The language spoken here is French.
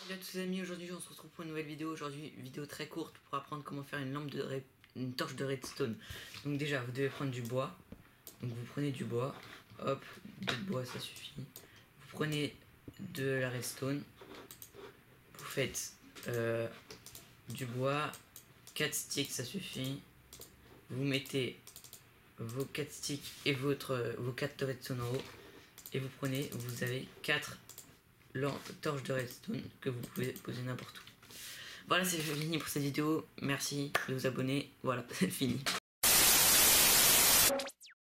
Salut à tous les amis, aujourd'hui on se retrouve pour une nouvelle vidéo. Aujourd'hui, vidéo très courte pour apprendre comment faire une torche de redstone. Donc déjà, vous devez prendre du bois. Donc vous prenez du bois, hop, de bois ça suffit. Vous prenez de la redstone. Vous faites du bois, 4 sticks ça suffit. Vous mettez vos 4 sticks et vos 4 de redstone en haut. Et vous prenez, vous avez 4 torches de redstone que vous pouvez poser n'importe où. Voilà, c'est fini pour cette vidéo. Merci de vous abonner. Voilà, c'est fini.